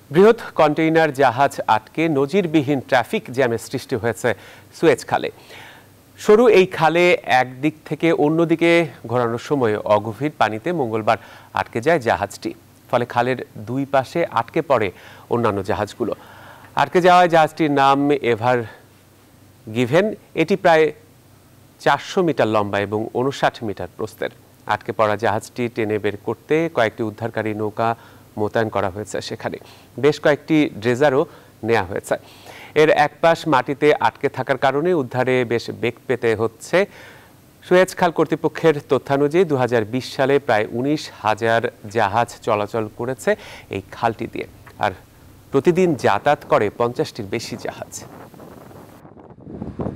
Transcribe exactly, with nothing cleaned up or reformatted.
বৃহৎ কন্টেইনার জাহাজ আটকে নজিরবিহীন ট্রাফিক জ্যামের সৃষ্টি হয়েছে সুয়েজ খালে। সরু এই খালে একদিক থেকে অন্যদিকে ঘোরানোর সময় অগভীর পানিতে মঙ্গলবার আটকে যায় জাহাজটি। ফলে খালের দুই পাশে আটকে পড়ে অন্যান্য জাহাজগুলো। আটকে যাওয়ায় জাহাজটির নাম এভার গিভেন। এটি প্রায় চারশো মিটার লম্বা এবং উনষাট মিটার প্রস্থের। আটকে পড়া জাহাজটি টেনে বের করতে কয়েকটি উদ্ধারকারী নৌকা মোতায়েন করা হয়েছে। সেখানে বেশ কয়েকটি ড্রেজারও নেওয়া হয়েছে। এর এক পাশ মাটিতে আটকে থাকার কারণে উদ্ধারে বেশ বেগ পেতে হচ্ছে। সুয়েজ খাল কর্তৃপক্ষের তথ্যানুযায়ী দু হাজার বিশ সালে প্রায় উনিশ হাজার জাহাজ চলাচল করেছে এই খালটি দিয়ে, আর প্রতিদিন যাতায়াত করে পঞ্চাশটির বেশি জাহাজ।